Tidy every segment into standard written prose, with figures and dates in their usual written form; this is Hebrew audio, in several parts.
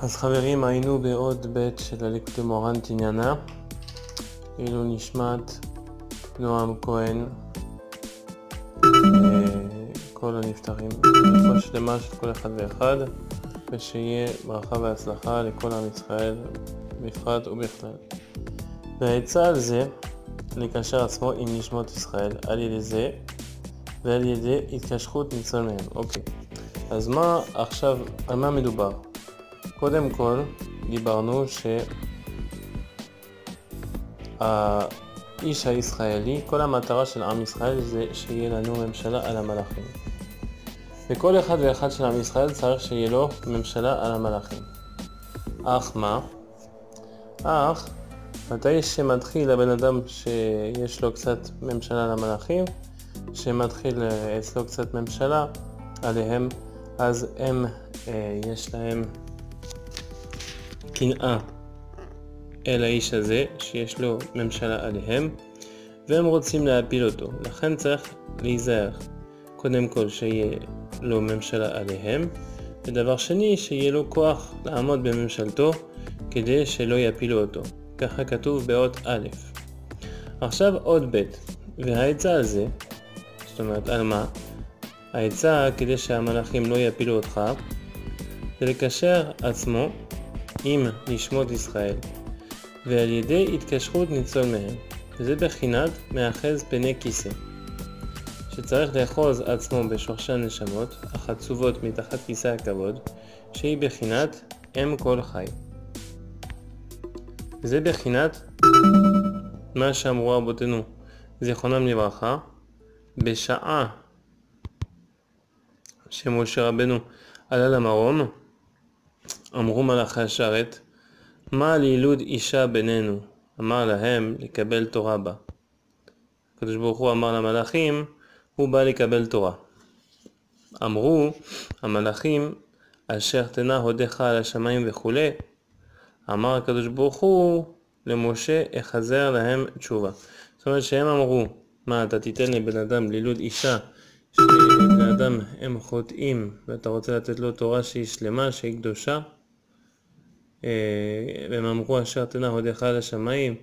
אז חברים, היינו בעוד בית של הליקוטי מוהר"ן תניאנה. אילו נשמת נועם כהן, כל הנפטרים, רפואה שלמה של כל אחד ואחד, ושיהיה ברכה והצלחה לכל עם ישראל בפרט ובכלל. והעצה על זה לקשר עצמו עם נשמות ישראל על ידי זה ועל ידי התקשרות ניצול מהם. אוקיי, אז מה עכשיו, על מה מדובר? קודם כל דיברנו שהאיש הישראלי, כל המטרה של עם ישראל זה שיהיה לנו ממשלה על המלאכים, וכל אחד ואחד של עם ישראל צריך שיהיה לו ממשלה על המלאכים. אך מה? מתי שמתחיל הבן אדם שיש לו קצת ממשלה על המלאכים, שמתחיל אצלו קצת ממשלה עליהם, אז הם יש להם קנאה אל האיש הזה שיש לו ממשלה עליהם, והם רוצים להפיל אותו. לכן צריך להיזהר, קודם כל שיהיה לו ממשלה עליהם, ודבר שני שיהיה לו כוח לעמוד בממשלתו כדי שלא יפילו אותו. ככה כתוב באות א'. עכשיו עוד ב', והעצה על זה, זאת אומרת על מה? העצה כדי שהמלאכים לא יפילו אותך זה לקשר עצמו עם נשמות ישראל ועל ידי התקשרות ניצול מהם, וזה בחינת מאחז פני כיסא, שצריך לאחוז עצמו בשורשי הנשמות החצובות מתחת כיסא הכבוד, שהיא בחינת אם כל חי. זה בחינת מה שאמרו רבותינו זיכרונם לברכה בשעה שמשה רבנו עלה למרום. אמרו מלאכי השרת, מה לילוד אישה בינינו? אמר להם לקבל תורה בה. הקדוש ברוך הוא אמר למלאכים, הוא בא לקבל תורה. אמרו המלאכים, אשר תנה הודך על השמיים וכו'. אמר הקדוש ברוך הוא למשה, החזר להם תשובה. זאת אומרת שהם אמרו, מה אתה תיתן לבן אדם לילוד אישה, שבן אדם הם חוטאים ואתה רוצה לתת לו תורה שהיא שלמה, שהיא קדושה? והם אמרו אשר תנה הודך על השמיים,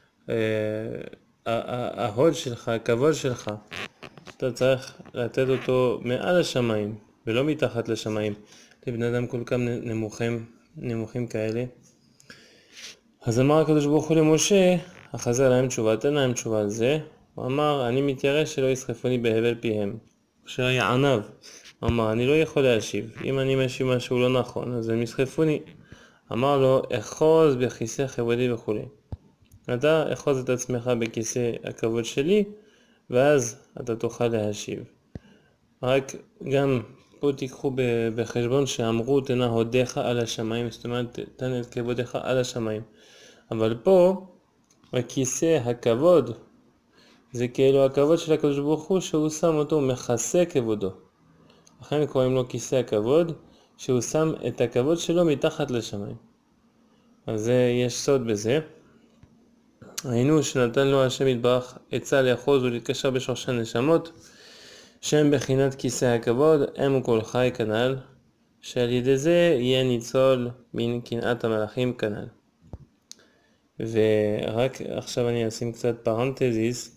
ההוד שלך, הכבוד שלך, אתה צריך לתת אותו מעל השמיים ולא מתחת לשמיים, לבן אדם כל כך נמוכים כאלה. אז אמר הקדוש ברוך הוא למשה, החזר להם תשובה, תן להם תשובה על זה. הוא אמר, אני מתיירא שלא יסחפוני בהבל פיהם. משה היה ענב, הוא אמר, אני לא יכול להשיב, אם אני משיב משהו לא נכון אז הם יסחפוני. אמר לו, אחוז בכיסא כבודי וכו'. אתה אחוז את עצמך בכיסא הכבוד שלי, ואז אתה תוכל להשיב. רק גם פה תיקחו בחשבון שאמרו תנה הודך על השמיים, זאת אומרת תן את כבודך על השמיים. אבל פה הכיסא הכבוד זה כאילו הכבוד של הקדוש ברוך הוא, שהוא שם אותו, מכסה כבודו. לכן קוראים לו כיסא הכבוד, שהוא שם את הכבוד שלו מתחת לשמיים. אז יש סוד בזה. היינו שנתן לו השם יתברך עצה לאחוז ולהתקשר בשורשי הנשמות, שהם בחינת כיסא הכבוד, הם כל חי כנ"ל, שעל ידי זה יהיה ניצול מן קנאת המלאכים כנ"ל. ורק עכשיו אני אשים קצת פרנתזיס,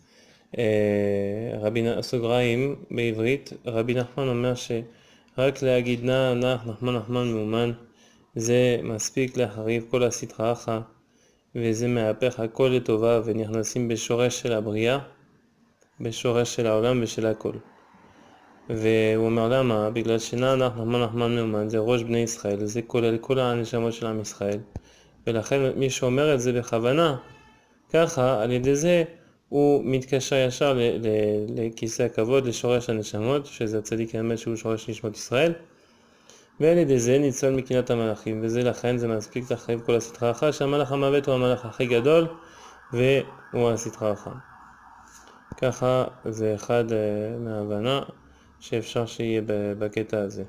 סוגריים בעברית. רבי נחמן אומר שרק להגיד נח נחמן מאומן זה מספיק להחריב כל הסטרא אחא, וזה מהפך הכל לטובה, ונכנסים בשורש של הבריאה, בשורש של העולם ושל הכל. והוא אומר למה? בגלל נח נחמן מאומן זה ראש בני ישראל, זה כולל כל הנשמות של עם ישראל, ולכן מי שאומר את זה בכוונה ככה, על ידי זה הוא מתקשר ישר לכיסא הכבוד, לשורש הנשמות, שזה הצדיק האמת שהוא שורש נשמות ישראל, ועל ידי זה ניצול מקנאת המלאכים, וזה לכן זה מספיק להחריב כל הסטרא אחא, שהמלאך המוות הוא המלאך הכי גדול והוא הסטרא אחא. ככה זה אחד מההבנה שאפשר שיהיה בקטע הזה.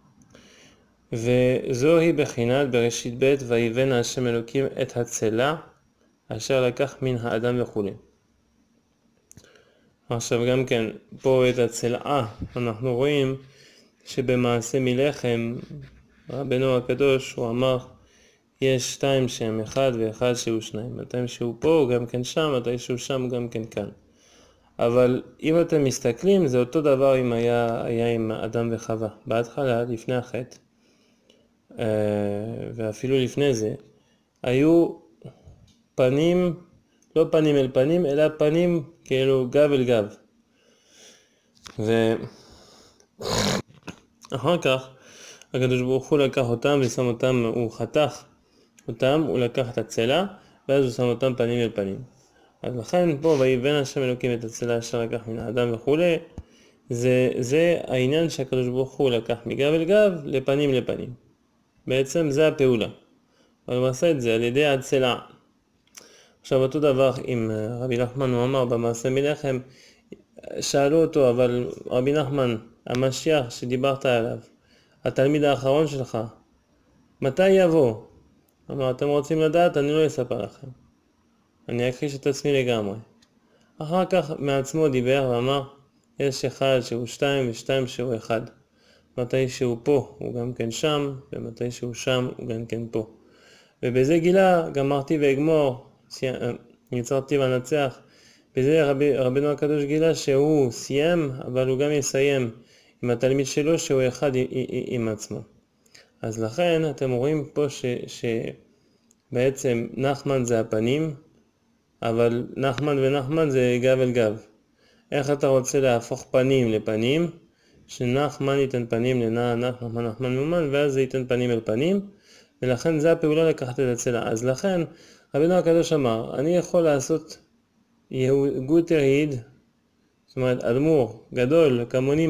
וזוהי בחינת בראשית ב' ויבן השם אלוקים את הצלה אשר לקח מן האדם וכו'. עכשיו גם כן פה את הצלעה אנחנו רואים שבמעשה מלחם רבנו הקדוש הוא אמר יש שתיים שהם אחד ואחד שהוא שניים. מתי שהוא פה הוא גם כן שם, מתי שהוא שם הוא גם כן כאן. אבל אם אתם מסתכלים, זה אותו דבר אם היה עם אדם וחווה. בהתחלה, לפני החטא, ואפילו לפני זה, היו פנים, לא פנים אל פנים, אלא פנים כאילו גב אל גב. ואחר כך, הקדוש ברוך הוא לקח אותם ושם אותם, הוא חתך אותם, הוא לקח את הצלע, ואז הוא שם אותם פנים אל פנים. אז לכן פה, ויבן השם אלוקים את הצלע אשר לקח מן האדם וכו', זה העניין שהקדוש ברוך הוא לקח מגב אל גב לפנים לפנים. בעצם זה הפעולה. אבל הוא עשה את זה על ידי הצלע. עכשיו אותו דבר עם רבי נחמן, הוא אמר במעשה מלחם, שאלו אותו, אבל רבי נחמן, המשיח שדיברת עליו, התלמיד האחרון שלך, מתי יבוא? אמר, אתם רוצים לדעת? אני לא אספר לכם. אני אכחיש את עצמי לגמרי. אחר כך מעצמו דיבר ואמר, יש אחד שהוא שתיים ושתיים שהוא אחד. מתי שהוא פה הוא גם כן שם, ומתי שהוא שם הוא גם כן פה. ובזה גילה, גמרתי ואגמור, יצרתי ואנצח. בזה רבנו הקדוש גילה שהוא סיים, אבל הוא גם יסיים עם התלמיד שלו שהוא אחד עם עצמו. אז לכן אתם רואים פה שבעצם נחמן זה הפנים, אבל נחמן ונחמן זה גב אל גב. איך אתה רוצה להפוך פנים לפנים? שנחמן ייתן פנים נחמן מאומן, ואז זה ייתן פנים אל פנים, ולכן זה הפעולה לקחת את הצלע. אז לכן רבנו הקדוש אמר, אני יכול לעשות גוטר יד, זאת אומרת אדמו"ר גדול כמוני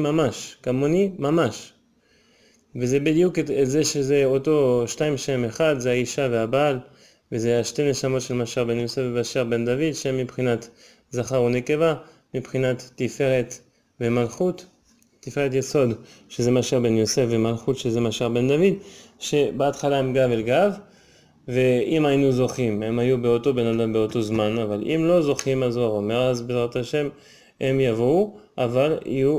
ממש, וזה בדיוק את זה שזה אותו שתיים שם אחד, זה האישה והבעל, וזה השתי נשמות של משר בן יוסף ומשר בן דוד, שהם מבחינת זכר ונקבה, מבחינת תפארת ומלכות, תפארת יסוד שזה משר בן יוסף ומלכות שזה משר בן דוד, שבהתחלה הם גב אל גב, ואם היינו זוכים הם היו באותו בן אדם באותו זמן, אבל אם לא זוכים אז הוא אומר, אז בעזרת השם הם יבואו, אבל יהיו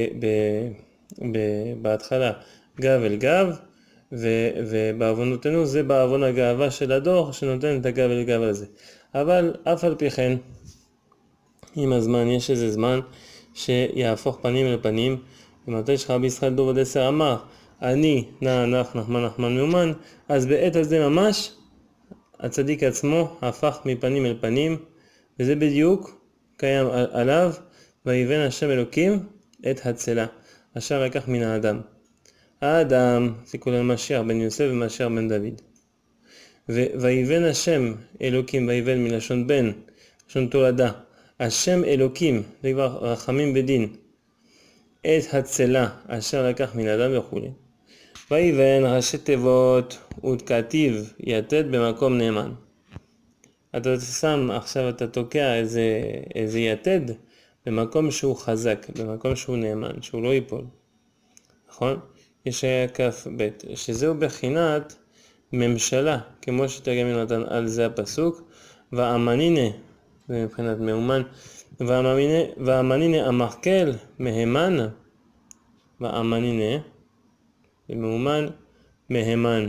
בהתחלה גב אל גב, ובעוונותינו זה בעוון הגאווה של הדור שנותן את הגב אל גב הזה. אבל אף על פי כן, עם הזמן יש איזה זמן שיהפוך פנים אל פנים, ומתי שרבי ישראל דוב הדסר אמר, אני נחמן מאומן, אז בעת הזה ממש הצדיק עצמו הפך מפנים אל פנים, וזה בדיוק קיים עליו, ויבן השם אלוקים את הצלע אשר לקח מן האדם. האדם זה כולל משיח בן יוסף ומשיח בן דוד. ויבן השם אלוקים, ויבן מלשון בן, לשון תולדה, השם אלוקים, זה כבר רחמים בדין, את הצלע אשר לקח מן האדם וכו'. ויבן ראשי תיבות וכתיב יתד במקום נאמן. אתה שם עכשיו, אתה תוקע איזה יתד במקום שהוא חזק, במקום שהוא נאמן, שהוא לא ייפול. נכון? יש היה כף בית, שזהו בחינת ממשלה, כמו שתרגם יונתן על זה הפסוק, ואמנינה, זה מבחינת מאומן, ואמנינה המחקל מהמן, ואמנינה, זה מאומן מהמן,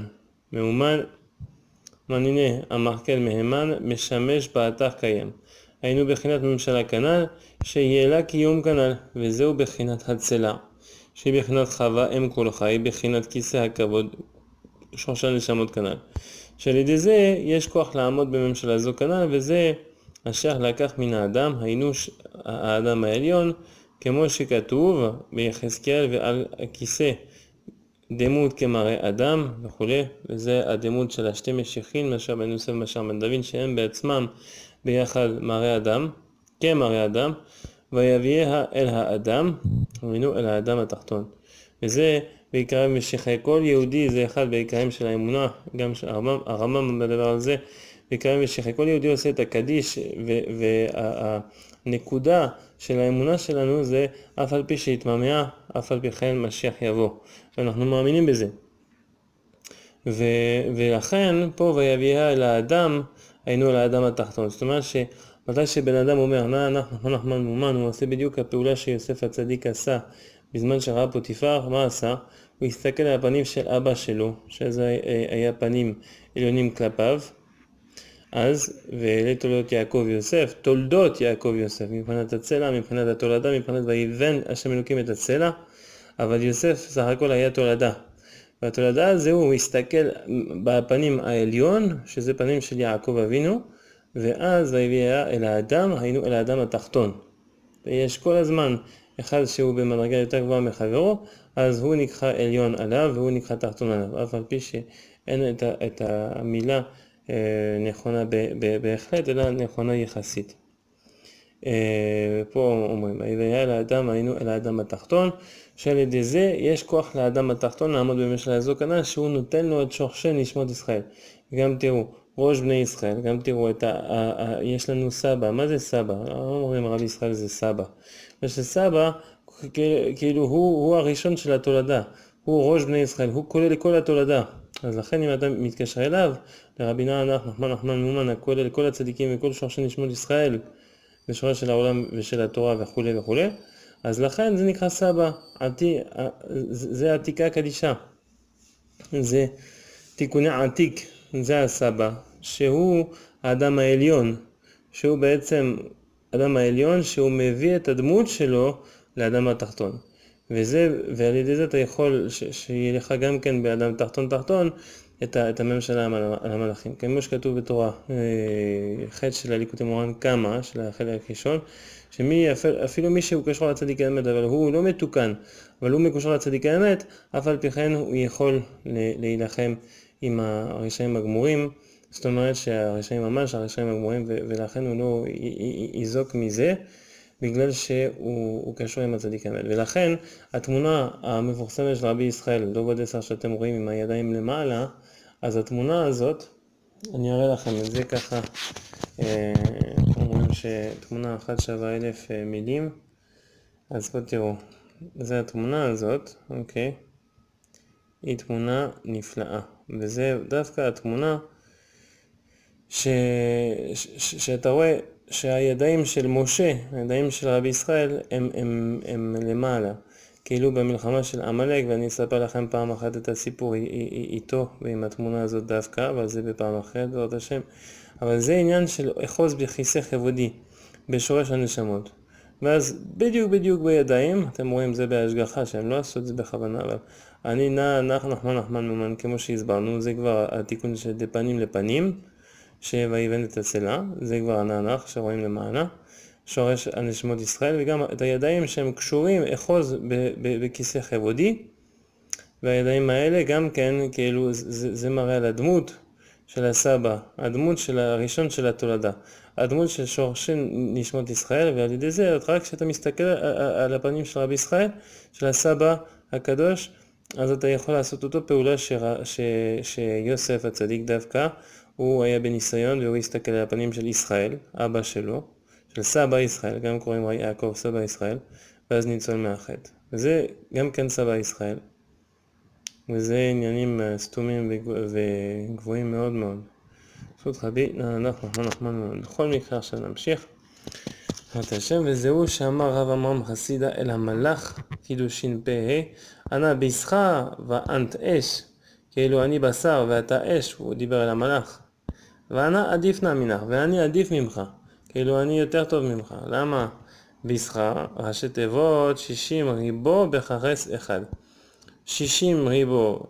אמנינה המחקל מהמן, משמש באתר קיים. היינו בחינת ממשלה כנל, שיהיה לה קיום כנל, וזהו בחינת הצלע. שהיא בחינת חווה אם כל חי, בחינת כיסא הכבוד, שורש הנשמות כנל. שעל ידי זה יש כוח לעמוד בממשלה זו כנל, וזה אשר לקח מן האדם, היינו האדם העליון, כמו שכתוב ביחזקאל, ועל הכיסא דמות כמראה אדם וכו', וזה הדמות של השתי משיחין, משר בן יוסף ומשר בן דוד, שהם בעצמם ביחד מראה אדם, כמראה אדם, ויביאה אל האדם, ומינו אל האדם התחתון. וזה בעיקרם משיחי כל יהודי, זה אחד בעיקרם של האמונה, גם הרמב"ם מדבר על זה, בעיקרם משיחי כל יהודי עושה את הקדיש, והנקודה של האמונה שלנו זה אף על פי שהתממע, אף על פי כן משיח יבוא. ואנחנו מאמינים בזה. ולכן פה ויביאה אל האדם, היינו אל האדם התחתון. זאת אומרת מתי שבן אדם אומר, נחמן מאומן, הוא עושה בדיוק הפעולה שיוסף הצדיק עשה בזמן שראה פוטיפר. מה עשה? הוא הסתכל על הפנים של אבא שלו, שזה היה פנים עליונים כלפיו, אז, ואלה תולדות יעקב יוסף, תולדות יעקב יוסף, מבחינת הצלע, מבחינת התולדה, מבחינת ויבן השם אלוקים את הצלע, אבל יוסף סך הכל היה תולדה. והתולדה הזו הוא הסתכל בפנים העליון, שזה פנים של יעקב אבינו, ואז ויביאה אל האדם, היינו אל האדם התחתון. ויש כל הזמן אחד שהוא במדרגה יותר גבוהה מחברו, אז הוא נקרא עליון עליו והוא נקרא תחתון עליו, אף על פי שאין את המילה נכונה בהחלט, אלא נכונה יחסית. פה אומרים, ויביאה אל האדם, היינו אל האדם התחתון, שעל ידי זה יש כוח לאדם התחתון לעמוד במשלה זו כנ"ל, שהוא נותן לו את שורשי נשמות ישראל. גם תראו, ראש בני ישראל, גם תראו, יש לנו סבא, מה זה סבא? אומרים רבי ישראל זה סבא. ושסבא, כאילו הוא הראשון של התולדה, הוא ראש בני ישראל, הוא כולל לכל התולדה. אז לכן אם אתה מתקשר אליו, לרבי נחמן מאומן, הכולל לכל הצדיקים וכל שורשי נשמות ישראל, בשורש של העולם ושל התורה וכו' וכו', אז לכן זה נקרא סבא, זה עתיקה קדישה, זה תיקוני עתיק, זה הסבא, שהוא האדם העליון, שהוא בעצם האדם העליון שהוא מביא את הדמות שלו לאדם התחתון. ועל ידי זה אתה יכול שיהיה לך גם כן באדם תחתון את הממשלה על המלאכים. כמו שכתוב בתורה, חטא של הליקוטי מורן קמה, של החלק הראשון, אפילו מי שהוא קשור לצדיק האמת, אבל הוא לא מתוקן, אבל הוא מקושר לצדיק האמת, אף על פי כן הוא יכול להילחם עם הרשעים הגמורים, זאת אומרת שהרשעים ממש, הרשעים הגמורים, ולכן הוא לא יזוק מזה, בגלל שהוא קשור עם הצדיק האמת. ולכן התמונה המפורסמת של רבי ישראל, לא בדסר שאתם רואים עם הידיים למעלה, אז התמונה הזאת, אני אראה לכם את זה ככה, אומרים שתמונה אחת שווה 1000 מילים, אז פה תראו, זה התמונה הזאת, אוקיי, היא תמונה נפלאה, וזה דווקא התמונה שאתה רואה שהידיים של משה, הידיים של רבי ישראל, הם למעלה, כאילו במלחמה של עמלק, ואני אספר לכם פעם אחת את הסיפור איתו ועם התמונה הזאת דווקא, אבל זה בפעם אחרת, בעזרת השם. אבל זה עניין של אחוז בכיסא כבודי, בשורש הנשמות. ואז בדיוק בידיים, אתם רואים זה בהשגחה, שהם לא עשו את זה בכוונה, אבל אני נחמן מאומן, כמו שהסברנו, זה כבר התיקון של פנים לפנים, שויבן את הצלע, זה כבר הנענך שרואים למעלה, שורש הנשמות ישראל, וגם את הידיים שהם קשורים אחוז בכיסא כבודי, והידיים האלה גם כן, כאילו זה מראה על הדמות של הסבא, הדמות של הראשון של התולדה, הדמות של שורשי נשמות ישראל, ועל ידי זה, רק כשאתה מסתכל על הפנים של רבי ישראל, של הסבא הקדוש, אז אתה יכול לעשות אותו פעולה שיוסף הצדיק דווקא, הוא היה בניסיון והוא הסתכל על הפנים של ישראל, אבא שלו, של סבא ישראל, גם קוראים יעקב סבא ישראל, ואז ניצול מהחטא. וזה גם כן סבא ישראל. וזה עניינים סתומים וגבוהים מאוד מאוד. פשוט רבי נחמן מאוד. בכל מקרה עכשיו נמשיך. את השם, וזהו שאמר רב עמרם חסידה אל המלאך, קידושין פ"ה, אנא ביסך ואנת אש, כאילו אני בשר ואתה אש, הוא דיבר אל המלאך. ואנא עדיף נא מנך, ואני עדיף ממך, כאילו אני יותר טוב ממך. למה? ביסך, ראשי תיבות 60 ריבו בחרס אחד. 60 ריבו,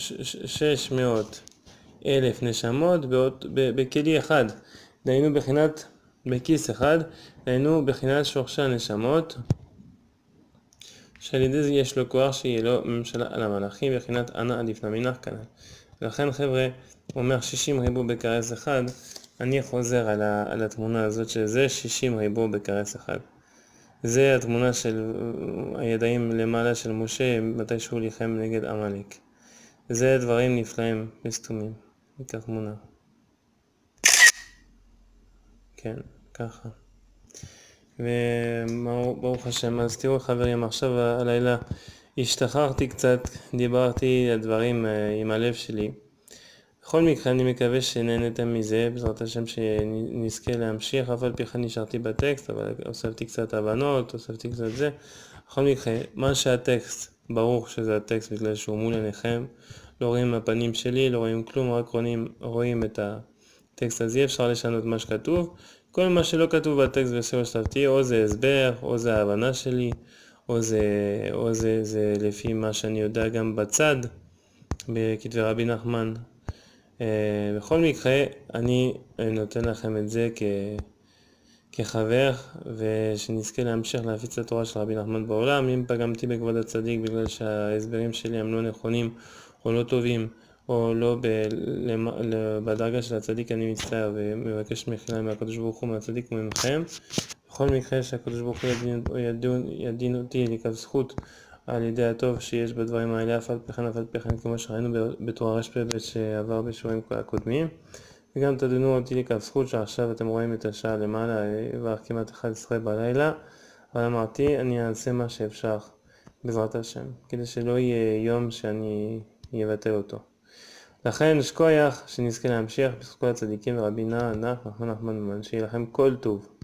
600,000 נשמות בכלי אחד. דהיינו בחינת, בכיס אחד, דהיינו בחינת שורשי הנשמות, שעל ידי זה יש לו כוח שיהיה לו ממשלה על המלאכים, בחינת אנא עדיף נא מנך כנ"ל. ולכן חבר'ה, הוא אומר 60 ריבו בכרס אחד, אני חוזר על התמונה הזאת שזה 60 ריבו בכרס אחד. זה התמונה של הידיים למעלה של משה מתי שהוא ליחם נגד עמלק. זה דברים נפלאים וסתומים. ניקח תמונה. כן, ככה. וברוך השם, אז תראו חברים, עכשיו הלילה השתחררתי קצת, דיברתי על דברים עם הלב שלי. בכל מקרה אני מקווה שנהנתם מזה, בעזרת השם שנזכה להמשיך, אבל פי כן נשארתי בטקסט, אבל הוספתי קצת הבנות, הוספתי קצת זה. בכל מקרה, מה שהטקסט ברור שזה הטקסט בגלל שהוא מול עיניכם, לא רואים הפנים שלי, לא רואים כלום, רק רואים את הטקסט הזה, אפשר לשנות מה שכתוב. כל מה שלא כתוב בטקסט בסדר שלבתי, או זה הסבר, או זה ההבנה שלי, או זה לפי מה שאני יודע גם בצד, בכתבי רבי נחמן. בכל מקרה, אני נותן לכם את זה כחבר, ושנזכה להמשיך להפיץ את התורה של רבי נחמן בעולם. אם פגמתי בכבוד הצדיק בגלל שההסברים שלי הם לא נכונים, או לא טובים, או לא בדרגה של הצדיק, אני מצטער ומבקש מחילה מהקדוש ברוך הוא, מהצדיק וממכם. בכל מקרה שהקדוש ברוך הוא ידין אותי לכף זכות על ידי הטוב שיש בדברים האלה, אף על פי כן כמו שראינו בתורה רש"ב שעבר בשבועים הקודמים. וגם תדונו אותי לכף זכות שעכשיו אתם רואים את השעה למעלה, כבר כמעט 11 בלילה, אבל אמרתי אני אעשה מה שאפשר בעזרת השם, כדי שלא יהיה יום שאני אבטל אותו. לכן שכוייח שנזכה להמשיך בזכות הצדיקים ורבי נחמן נחמן, שיהיה לכם כל טוב.